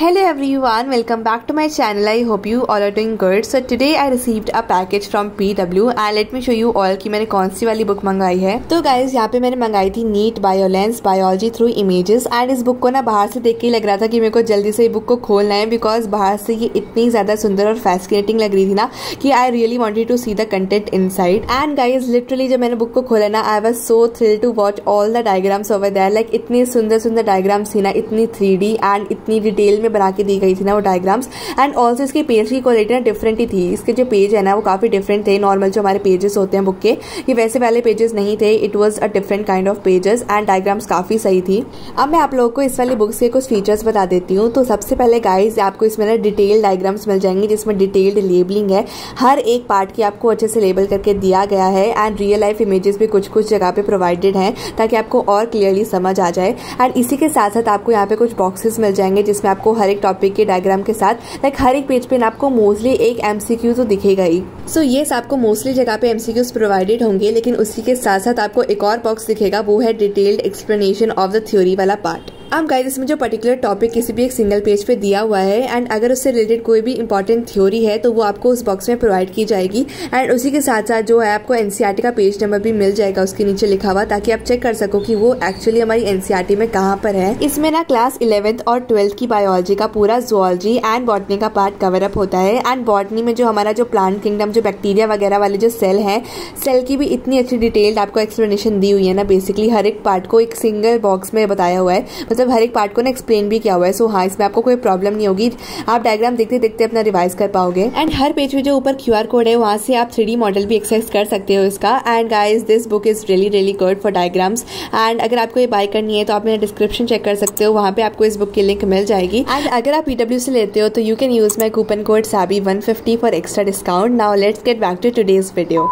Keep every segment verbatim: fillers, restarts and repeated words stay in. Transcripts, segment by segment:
Hello everyone, welcome back to my channel. I hope you all are doing good. So today I received a package from P W and let me show you all कि मैंने कौन सी वाली book मंगाई है। तो guys यहाँ पे मैंने मंगाई थी नीट बायोलेंस बायोलॉजी थ्रू इमेजेस एंड इस बुक को ना बाहर से देख के ही लग रहा था कि मेरे को जल्दी से ये बुक को खोलना है बिकॉज बाहर से ये इतनी ज़्यादा सुंदर और फैसिनेटिंग लग रही थी ना कि I really wanted to see the content inside. And guys literally जब मैंने बुक को खोला ना I was so thrill to watch all the diagrams over there. Like इतनी सुंदर सुंदर डायग्राम्स थी ना, इतनी थ्री डी एंड इतनी डिटेल में बना के दी गई थी ना वो डायग्राम्स। एंड ऑल्सो इसकी पेज की क्वालिटी ना डिफरेंट ही थी। इसके जो पेज है ना वो काफी डिफरेंट थे। नॉर्मल जो हमारे पेजेस होते हैं बुक के, ये वैसे वाले पेजेस नहीं थे। It was a different kind of pages and diagrams काफी सही थी। अब मैं आप लोगों को इस वाली बुक्स के कुछ फीचर्स बता देती हूँ। तो सबसे पहले गाइज आपको इसमें ना डिटेल डायग्राम्स मिल जाएंगे जिसमें डिटेल्ड लेबलिंग है। हर एक पार्ट की आपको अच्छे से लेबल करके दिया गया है एंड रियल लाइफ इमेजेस भी कुछ कुछ जगह पे प्रोवाइडेड हैं ताकि आपको और क्लियरली समझ आ जाए। एंड इसी के साथ साथ आपको यहाँ पे कुछ बॉक्सेस मिल जाएंगे जिसमें आपको हर एक टॉपिक के डायग्राम के साथ लाइक हर एक पेज पे ना आपको मोस्टली एक एमसीक्यू तो दिखेगा ही। सो ये आपको मोस्टली जगह पे एमसीक्यूज प्रोवाइडेड होंगे, लेकिन उसी के साथ साथ आपको एक और बॉक्स दिखेगा, वो है detailed explanation of the theory वाला पार्ट। अब गाइस इसमें जो पर्टिकुलर टॉपिक किसी भी एक सिंगल पेज पे दिया हुआ है एंड अगर उससे रिलेटेड कोई भी इंपॉर्टेंट थ्योरी है तो वो आपको उस बॉक्स में प्रोवाइड की जाएगी। एंड उसी के साथ साथ जो है आपको एनसीईआरटी का पेज नंबर भी मिल जाएगा उसके नीचे लिखा हुआ, ताकि आप चेक कर सको कि वो एक्चुअली हमारी एनसीईआरटी में कहाँ पर है। इसमें ना क्लास इलेवेंथ और ट्वेल्थ की बायोलॉजी का पूरा जुओलॉजी एंड बॉटनी का पार्ट कवर अप होता है। एंड बॉटनी में जो हमारा जो प्लांट किंगडम, जो बैक्टीरिया वगैरह वाले जो सेल है, सेल की भी इतनी अच्छी डिटेल्ड आपको एक्सप्लेनेशन दी हुई है ना। बेसिकली हर एक पार्ट को एक सिंगल बॉक्स में बताया हुआ है, मतलब हर एक पार्ट को ना एक्सप्लेन भी किया हुआ है। सो हाँ, इसमें आपको कोई प्रॉब्लम नहीं होगी, आप डायग्राम देखते देखते अपना रिवाइज कर पाओगे। एंड हर पेज में जो ऊपर क्यूआर कोड है वहां से आप थ्री डी मॉडल भी एक्सेस कर सकते हो इसका। And guys this book is really really good for diagrams. And अगर आपको ये बाय करनी है तो आप मेरा डिस्क्रिप्शन चेक कर सकते हो, वहां पे आपको इस बुक की लिंक मिल जाएगी। एंड अगर आप पीडब्ल्यू से लेते हो तो you can use my coupon code साबी one fifty for extra discount. Now let's get back to today's video.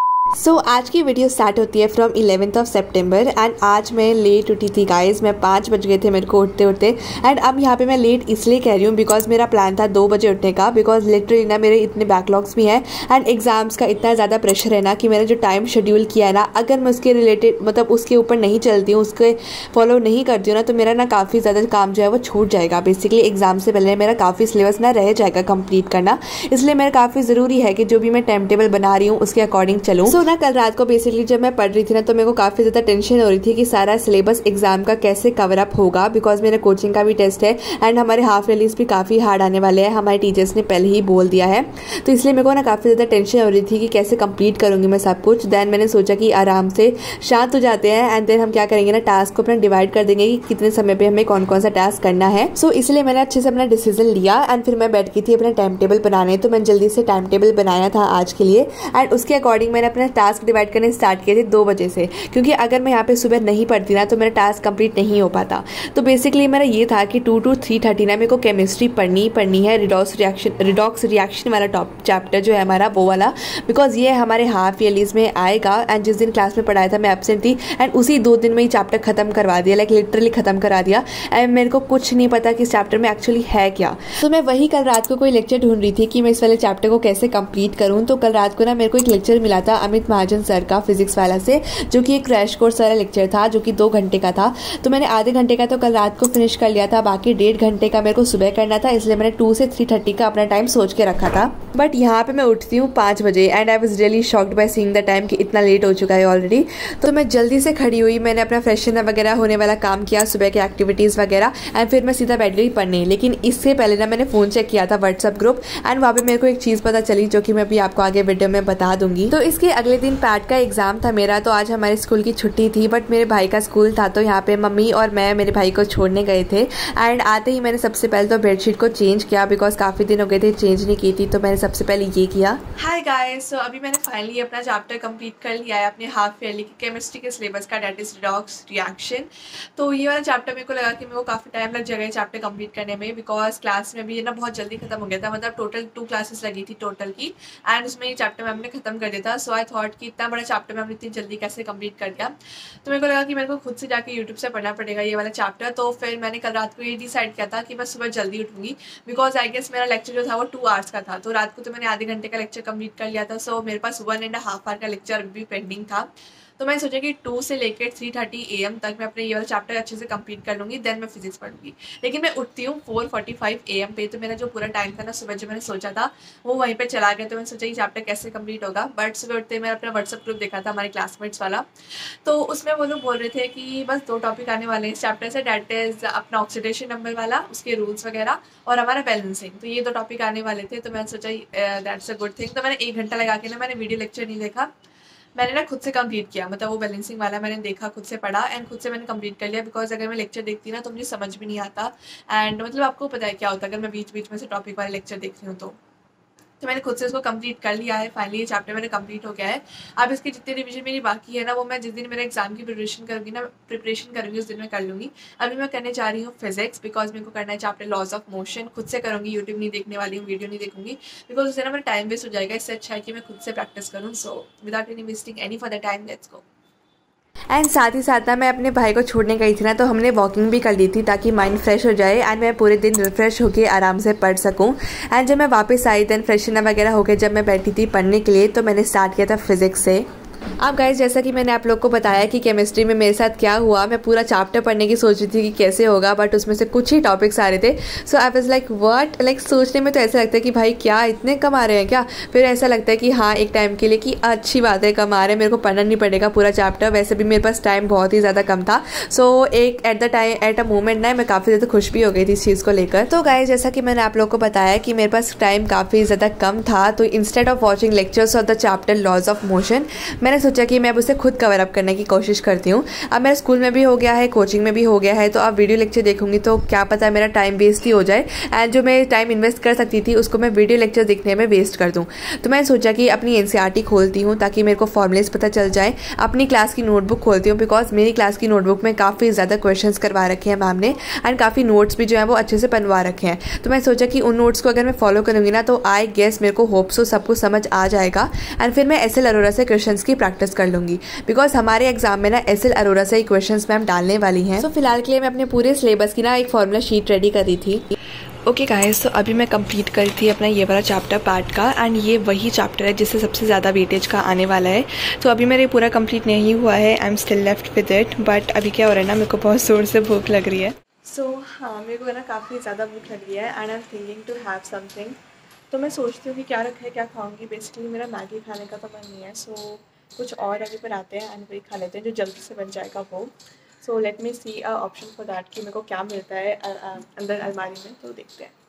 So so, आज की वीडियो स्टार्ट होती है from eleventh of September and आज मैं लेट उठी थी गाइज। मैं पाँच बज गए थे मेरे को उठते उठते। एंड अब यहाँ पे मैं लेट इसलिए कह रही हूँ बिकॉज मेरा प्लान था दो बजे उठने का, बिकॉज लिटरली ना मेरे इतने बैकलॉग्स भी हैं एंड एग्जाम्स का इतना ज़्यादा प्रेशर है ना कि मैंने जो टाइम शेड्यूल किया है ना, अगर मैं उसके रिलेटेड मतलब उसके ऊपर नहीं चलती हूँ, उसके फॉलो नहीं करती हूँ ना, तो मेरा ना काफ़ी ज़्यादा काम जो है वो छूट जाएगा। बेसिकली एग्जाम से पहले मेरा काफ़ी सिलेबस ना रह जाएगा कंप्लीट करना, इसलिए मेरा काफ़ी ज़रूरी है कि जो भी मैं टाइम टेबल बना रही हूँ उसके अकॉर्डिंग चलूँ। सो ना कल रात को बेसिकली जब मैं पढ़ रही थी ना तो मेरे को काफ़ी ज़्यादा टेंशन हो रही थी कि सारा सिलेबस एग्जाम का कैसे कवर अप होगा, बिकॉज मेरा कोचिंग का भी टेस्ट है एंड हमारे हाफ रिलीज भी काफ़ी हार्ड आने वाले हैं, हमारे टीचर्स ने पहले ही बोल दिया है। तो इसलिए मेरे को ना काफ़ी ज़्यादा टेंशन हो रही थी कि कैसे कंप्लीट करूँगी मैं सब कुछ। देन मैंने सोचा कि आराम से शांत हो जाते हैं एंड देन हम क्या करेंगे ना, टास्क को अपना डिवाइड कर देंगे कि कितने समय पर हमें कौन कौन सा टास्क करना है। सो इसलिए मैंने अच्छे से अपना डिसीजन लिया एंड फिर मैं बैठ गई थी अपना टाइम टेबल बनाने। तो मैंने जल्दी से टाइम टेबल बनाया था आज के लिए एंड उसके अकॉर्डिंग मैंने अपना टास्क डिवाइड करने स्टार्ट किए थे दो बजे से, क्योंकि अगर मैं यहाँ पे सुबह नहीं पढ़ती ना तो मेरा टास्क कंप्लीट नहीं हो पाता। तो बेसिकली मेरा ये था कि टू टू थ्री थर्टी ना मेरे को केमिस्ट्री पढ़नी ही पढ़नी है, रिडॉक्स रिएक्शन रिडॉक्स रिएक्शन वाला टॉप चैप्टर जो है हमारा वो वाला, बिकॉज ये हमारे हाफ ईयरलीज में आएगा। एंड जिस दिन क्लास में पढ़ाया था मैं एब्सेंट थी एंड उसी दो दिन में ही चैप्टर खत्म करवा दिया, लाइक लिटरली खत्म करा दिया एंड मेरे को कुछ नहीं पता कि इस चैप्टर में एक्चुअली है क्या। तो मैं वही कल रात को कोई लेक्चर ढूंढ रही थी कि मैं इस वाले चैप्टर को कैसे कंप्लीट करूँ। तो कल रात को ना मेरे को एक लेक्चर मिला था अमित महाजन सर का फिजिक्स वाला से, जो कि एक क्रैश कोर्स वाला लेक्चर था जो कि दो घंटे का था। तो मैंने आधे घंटे का तो कल रात को फिनिश कर लिया था, बाकी डेढ़ घंटे का मेरे को सुबह करना था, इसलिए मैंने टू से थ्री थर्टी का अपना टाइम सोच के रखा था। बट यहाँ पे मैं उठती हूँ पाँच बजे and I was really shocked by seeing the time कि इतना लेट हो चुका है ऑलरेडी। तो मैं जल्दी से खड़ी हुई, मैंने अपना फ्रेशन वगैरह होने वाला काम किया, सुबह के एक्टिविटीज़ वगैरह, एंड फिर मैं सीधा बैठ गई पढ़ने। लेकिन इससे पहले ना मैंने फ़ोन चेक किया था व्हाट्सअप ग्रुप एंड वहाँ पे मेरे को एक चीज़ पता चली जो कि मैं अभी आपको आगे वीडियो में बता दूंगी। तो इसके अगले दिन पैट का एग्जाम था मेरा, तो आज हमारे स्कूल की छुट्टी थी बट मेरे भाई का स्कूल था। तो यहाँ पे मम्मी और मैं मेरे भाई को छोड़ने गए थे एंड आते ही मैंने सबसे पहले तो बेडशीट को चेंज किया, बिकॉज काफ़ी दिन हो गए थे चेंज नहीं की थी, तो मैंने सबसे पहले ये किया। हाय गाइस, सो अभी मैंने फाइनली अपना चैप्टर कंप्लीट कर लिया है अपने हाफ ईयरली की केमिस्ट्री के सिलेबस का, डेट इज रिडॉक्स रिएक्शन। तो ये वाला चैप्टर मेरे को लगा कि मेरे को काफ़ी टाइम लग जाएगा चैप्टर कंप्लीट करने में, बिकॉज क्लास में भी ये ना बहुत जल्दी खत्म हो गया था, मतलब टोटल टू क्लासेस लगी थी टोटल की एंड उसमें ये चैप्टर मैम ने खत्म कर दिया था। सो आई थॉट कि इतना बड़ा चैप्टर मैम ने इतनी जल्दी कैसे कंप्लीट कर दिया। तो मेरे को लगा कि मेरे को खुद से जाके यूट्यूब से पढ़ना पड़ेगा ये वाला चैप्टर। तो फिर मैंने कल रात को ये डिसाइड किया था कि मैं सुबह जल्दी उठूंगी, बिकॉज आई गेस मेरा लेक्चर जो था वो टू आवर्स का था। तो रात को तो मैंने आधे घंटे का लेक्चर कंप्लीट कर लिया था। सो मेरे पास वन एंड हाफ आवर का लेक्चर भी पेंडिंग था। तो मैंने सोचा कि टू से लेकर थ्री थर्टी ए एम तक मैं अपने ये वाला चैप्टर अच्छे से कंप्लीट कर लूँगी, देन मैं फिजिक्स पढ़ूंगी। लेकिन मैं उठती हूँ four forty five A M पे, तो मेरा जो पूरा टाइम था ना सुबह जो मैंने सोचा था वो वहीं पर चला गया। तो मैंने सोचा कि चैप्टर कैसे कंप्लीट होगा। बट सुबह उठते मैंने अपना व्हाट्सअप ग्रुप देखा था हमारे क्लासमेट्स वाला, तो उसमें वो लोग बोल रहे थे कि बस दो टॉपिक आने वाले हैं इस चैप्टर से, डैट इज़ अपना ऑक्सीडेशन नंबर वाला, उसके रूल्स वगैरह, और हमारा बैलेंसिंग। तो ये दो टॉपिक आने वाले थे। तो मैंने सोचा दैट्स अ गुड थिंग। तो मैंने एक घंटा लगा के ना मैंने वीडियो लेक्चर नहीं देखा, मैंने ना खुद से कंप्लीट किया। मतलब वो बैलेंसिंग वाला मैंने देखा, खुद से पढ़ा एंड खुद से मैंने कंप्लीट कर लिया। बिकॉज अगर मैं लेक्चर देखती ना तो मुझे समझ भी नहीं आता। एंड मतलब आपको पता है क्या होता है अगर मैं बीच बीच में से टॉपिक वाले लेक्चर देख रही हूँ तो तो मैंने खुद से उसको कंप्लीट कर लिया है। फाइनली ये चैप्टर मेरा कंप्लीट हो गया है। अब इसकी जितनी रिवीजन मेरी बाकी है ना वो मैं जिस दिन मेरे एग्जाम की प्रिपरेशन करूँगी ना प्रिपरेशन करूँगी उस दिन मैं कर लूँगी। अभी मैं करने जा रही हूँ फिजिक्स, बिकॉज मेरे को करना है चैप्टर लॉज ऑफ मोशन। खुद से करूँगी, यूट्यूब नहीं देखने वाली हूँ, वीडियो नहीं देखूँगी, बिकॉज उससे ना मेरा टाइम वेस्ट हो जाएगा। इससे अच्छा है कि मैं खुद से प्रैक्टिस करूँ। So without any wasting any for the time, let's go. And साथ ही साथ ना मैं अपने भाई को छोड़ने गई थी ना, तो हमने वॉकिंग भी कर ली थी ताकि माइंड फ्रेश हो जाए एंड मैं पूरे दिन रिफ्रेश होकर आराम से पढ़ सकूं। एंड जब मैं वापस आई देन फ्रेशन वगैरह होकर जब मैं बैठी थी पढ़ने के लिए तो मैंने स्टार्ट किया था फिजिक्स से। अब गाइस जैसा कि मैंने आप लोग को बताया कि केमिस्ट्री में मेरे साथ क्या हुआ, मैं पूरा चैप्टर पढ़ने की सोच रही थी कि कैसे होगा, बट उसमें से कुछ ही टॉपिक्स आ रहे थे। So I was like what, like सोचने में तो ऐसा लगता है कि भाई क्या इतने कम आ रहे हैं क्या, फिर ऐसा लगता है कि हाँ एक टाइम के लिए कि अच्छी बात है कम आ रहे हैं, मेरे को पढ़ना नहीं पड़ेगा पूरा चैप्टर। वैसे भी मेरे पास टाइम बहुत ही ज़्यादा कम था। सो so, एक at the time at a moment ना मैं काफ़ी ज़्यादा खुश भी हो गई थी इस चीज़ को लेकर। तो गाइस जैसा कि मैंने आप लोग को बताया कि मेरे पास टाइम काफ़ी ज़्यादा कम था, तो instead of watching lectures of the chapter laws of motion मैंने सोचा कि मैं अब उसे खुद कवर अप करने की कोशिश करती हूँ। अब मेरा स्कूल में भी हो गया है, कोचिंग में भी हो गया है, तो अब वीडियो लेक्चर देखूंगी तो क्या पता है मेरा टाइम वेस्ट ही हो जाए एंड जो मैं टाइम इन्वेस्ट कर सकती थी उसको मैं वीडियो लेक्चर देखने में वेस्ट कर दूँ। तो मैंने सोचा कि अपनी एनसीईआरटी खोलती हूँ ताकि मेरे को फॉर्मूलेस पता चल जाए। अपनी क्लास की नोटबुक खोलती हूँ बिकॉज मेरी क्लास की नोटबुक में काफ़ी ज़्यादा क्वेश्चन करवा रखे हैं मैम ने एंड काफ़ी नोट्स भी जो है वो अच्छे से बनवा रखे हैं। तो मैं सोचा कि उन नोट्स को अगर मैं फॉलो करूँगी ना तो आई गेस मेरे को होप्स हो सब कुछ समझ आ जाएगा एंड फिर मैं एस एल अरोरा से क्वेश्चन की प्रैक्टिस कर लूँगी। बिकॉज हमारे एग्जाम में ना एस एल अरोरा से ही क्वेश्चंस मैम डालने वाली हैं। तो so, फिलहाल के लिए मैं अपने पूरे सिलेबस की ना एक फॉर्मूला शीट रेडी कर रही थी। ओके गाइस, तो अभी मैं कंप्लीट करी थी अपना ये वाला चैप्टर पार्ट का एंड ये वही चैप्टर है जिससे सबसे ज़्यादा वेटेज का आने वाला है। तो अभी मेरे पूरा कंप्लीट नहीं हुआ है, I am still left with it. But अभी क्या हो रहा है ना, मेरे को बहुत ज़ोर से भूख लग रही है। सो so, हाँ मेरे को ना काफ़ी ज़्यादा भूख लगी है and I am thinking to have something. तो मैं सोचती हूँ कि क्या रखा है क्या खाऊंगी। बेसिकली मेरा मैगी खाने का तो मन नहीं है, सो so, कुछ और अभी बनाते हैं एंड वही खा लेते हैं जो जल्दी से बन जाएगा वो। So let me see a option for that कि मेरे को क्या मिलता है अंदर अलमारी में, तो देखते हैं।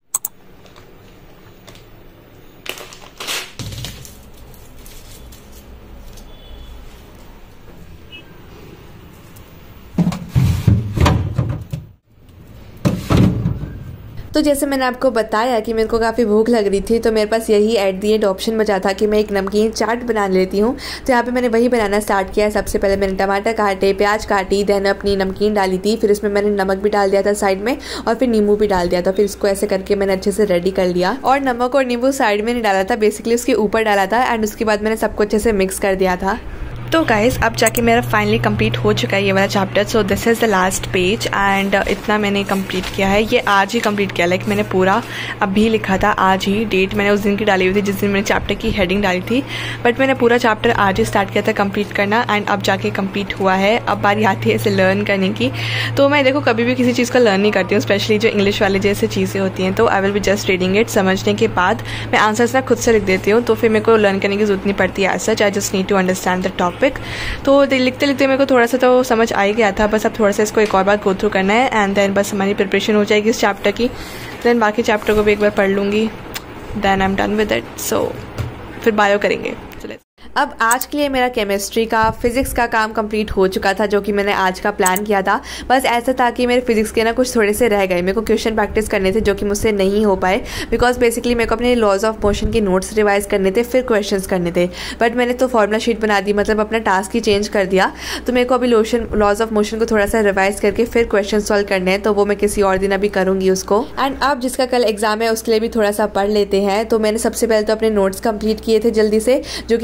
तो जैसे मैंने आपको बताया कि मेरे को काफ़ी भूख लग रही थी, तो मेरे पास यही एट दी एंड ऑप्शन बचा था कि मैं एक नमकीन चाट बना लेती हूँ। तो यहाँ पे मैंने वही बनाना स्टार्ट किया। सबसे पहले मैंने टमाटर काटे, प्याज काटी, देन अपनी नमकीन डाली थी, फिर इसमें मैंने नमक भी डाल दिया था साइड में और फिर नींबू भी डाल दिया था। फिर इसको ऐसे करके मैंने अच्छे से रेडी कर लिया और नमक और नींबू साइड में नहीं डाला था, बेसिकली उसके ऊपर डाला था एंड उसके बाद मैंने सबको अच्छे से मिक्स कर दिया था। तो गाइस अब जाके मेरा फाइनली कंप्लीट हो चुका है ये वाला chapter. So this is the last page and इतना मैंने कंप्लीट किया है। ये आज ही कंप्लीट किया, लाइक मैंने पूरा अभी लिखा था आज ही, डेट मैंने उस दिन की डाली हुई थी जिस दिन मैंने चैप्टर की हेडिंग डाली थी, बट मैंने पूरा चैप्टर आज ही स्टार्ट किया था कंप्लीट करना एंड अब जाके कंप्लीट हुआ है। अब बारी आती है इसे लर्न करने की। तो मैं देखो कभी भी किसी चीज़ का लर्न नहीं करती हूँ, स्पेशली जो इंग्लिश वाले जैसे चीज़ें होती हैं। तो I will be just reading it, समझने के बाद मैं आंसर्स ना खुद से लिख देती हूँ, तो फिर मेरे को लर्न करने की जरूरत नहीं पड़ती है। As such I just need to understand the topic. तो लिखते लिखते मेरे को थोड़ा सा तो समझ आ ही गया था, बस अब थोड़ा सा इसको एक और बार गो थ्रू करना है एंड देन बस हमारी प्रिपरेशन हो जाएगी इस चैप्टर की। देन बाकी चैप्टर को भी एक बार पढ़ लूँगी, then I am done with it. So फिर बायो करेंगे। अब आज के लिए मेरा केमिस्ट्री का फिजिक्स का काम कंप्लीट हो चुका था, जो कि मैंने आज का प्लान किया था। बस ऐसा था कि मेरे फिजिक्स के ना कुछ थोड़े से रह गए, मेरे को क्वेश्चन प्रैक्टिस करने थे जो कि मुझसे नहीं हो पाए, बिकॉज बेसिकली मेरे को अपने लॉज ऑफ मोशन के नोट्स रिवाइज करने थे, फिर क्वेश्चंस करने थे। बट मैंने तो फॉर्मूला शीट बना दी, मतलब अपना टास्क ही चेंज कर दिया। तो मेरे को अभी लोशन लॉज ऑफ मोशन को थोड़ा सा रिवाइज करके फिर क्वेश्चन सॉल्व करने हैं, तो वो मैं किसी और दिन अभी करूँगी उसको। एंड अब जिसका कल एग्जाम है उसके लिए भी थोड़ा सा पढ़ लेते हैं। तो मैंने सबसे पहले तो अपने नोट्स कंप्लीट किए थे जल्दी से, जो कि चैप्टर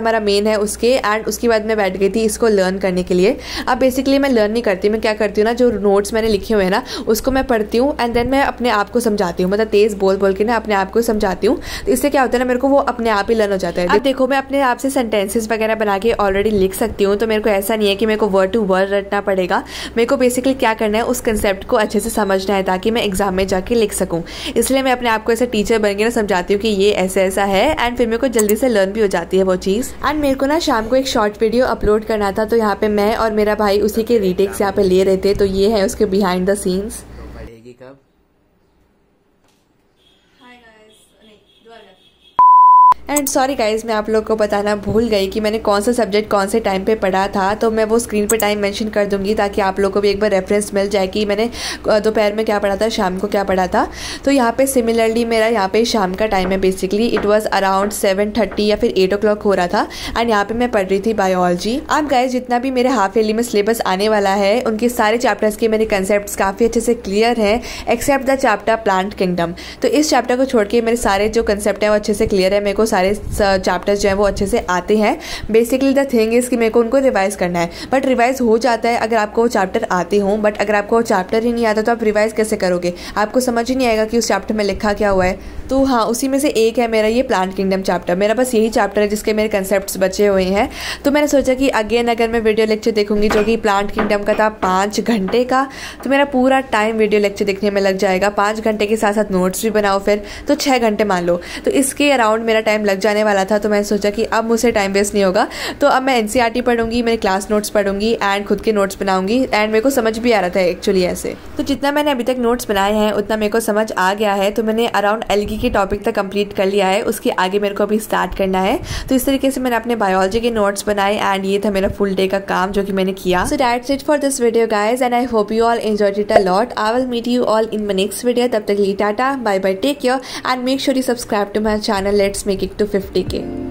हमारा मेन है उसके, एंड उसके बाद मैं बैठ गई थी इसको लर्न करने के लिए। अब बेसिकली मैं लर्न नहीं करती, मैं क्या करती हूँ ना, जो नोट्स मैंने लिखे हुए हैं ना उसको मैं पढ़ती हूँ एंड देन मैं अपने आप को समझाती हूँ, मतलब तेज़ बोल बोल के ना अपने आप को समझाती हूँ। तो इससे क्या होता है ना, मेरे को वो अपने आप ही लर्न हो जाता है। अब देखो मैं अपने आप से सेंटेंसेस वगैरह बना के ऑलरेडी लिख सकती हूँ, तो मेरे को ऐसा नहीं है कि मेरे को वर्ड टू वर्ड रटना पड़ेगा। मेरे को बेसिकली क्या करना है, उस कंसेप्ट को अच्छे से समझना है ताकि मैं एग्जाम में जाके लिख सकूँ। इसलिए मैं अपने आप को ऐसे टीचर बन के ना समझाती हूँ कि ये ऐसा ऐसा है, एंड फिर मेरे को जल्दी से लर्न भी हो जाती है वो चीज़। एंड मेरे को ना शाम को एक शॉर्ट वीडियो अपलोड करना था, तो यहाँ पे मैं और मेरा भाई उसी के रीटेक्स यहाँ पे ले रहे थे, तो ये है उसके बिहाइंड द सीन्स। कब एंड सॉरी गाइज, मैं आप लोग को बताना भूल गई कि मैंने कौन सा सब्जेक्ट कौन से टाइम पे पढ़ा था, तो मैं वो स्क्रीन पे टाइम मेंशन कर दूंगी ताकि आप लोग को भी एक बार रेफरेंस मिल जाए कि मैंने दोपहर में क्या पढ़ा था, शाम को क्या पढ़ा था। तो यहाँ पे सिमिलरली मेरा यहाँ पे शाम का टाइम है, basically it was around seven thirty या फिर एट ओ क्लॉक हो रहा था, एंड यहाँ पे मैं पढ़ रही थी बायोलॉजी। अब गाइज जितना भी मेरे हाफ ईयरली में सिलेबस आने वाला है उनके सारे चैप्टर्स के मेरे कंसेप्ट काफ़ी अच्छे से क्लियर हैं, except the chapter plant kingdom. तो इस चैप्टर को छोड़ के मेरे सारे जो कंसेप्ट हैं वो अच्छे से क्लियर है, मेरे को सारे चैप्टर्स जो है वो अच्छे से आते हैं। बेसिकली द थिंग इज कि मेरे को उनको रिवाइज करना है, बट रिवाइज हो जाता है अगर आपको वो चैप्टर आते हों, बट अगर आपको वो चैप्टर ही नहीं आता तो आप रिवाइज कैसे करोगे, आपको समझ ही नहीं आएगा कि उस चैप्टर में लिखा क्या हुआ है। तो हाँ, उसी में से एक है मेरा ये प्लांट किंगडम चैप्टर, मेरा बस यही चैप्टर है जिसके मेरे कंसेप्ट्स बचे हुए हैं। तो मैंने सोचा कि अगेन अगर मैं वीडियो लेक्चर देखूंगी जो कि प्लांट किंगडम का था पाँच घंटे का, तो मेरा पूरा टाइम वीडियो लेक्चर देखने में लग जाएगा। पाँच घंटे के साथ साथ नोट्स भी बनाओ फिर, तो छः घंटे मान लो, तो इसके अराउंड मेरा टाइम लग जाने वाला था। तो मैंने सोचा कि अब मुझसे टाइम वेस्ट नहीं होगा, तो अब मैं एनसीईआरटी पढ़ूंगी, मेरे क्लास नोट्स पढ़ूंगी एंड खुद के नोट्स बनाऊंगी, एंड मेरे को समझ भी आ रहा था एक्चुअली ऐसे। तो जितना मैंने अभी तक नोट्स बनाए हैं उतना मेरे को समझ आ गया है, तो मैंने अराउंड एल्गी के टॉपिक तक कंप्लीट कर लिया है, उसके आगे मेरे को अभी स्टार्ट करना है। तो इस तरीके से मैंने अपने बायोलॉजी के नोट्स बनाए, एंड ये था मेरा फुल डे का काम जो कि मैंने किया। So that's it for this video guys, and I hope you all enjoyed it a lot. I will meet you all in my next video, तब तक के लिए tata bye bye, take care, and make sure you subscribe to my channel. Let's make it to fifty के।